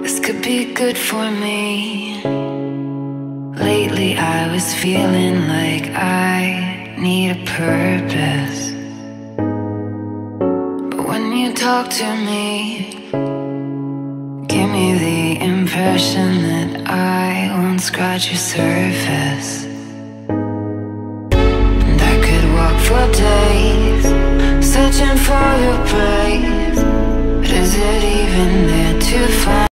This could be good for me. Lately I was feeling like I need a purpose, but when you talk to me, give me the impression that I won't scratch your surface. And I could walk for days searching for your praise, but is it even there to find?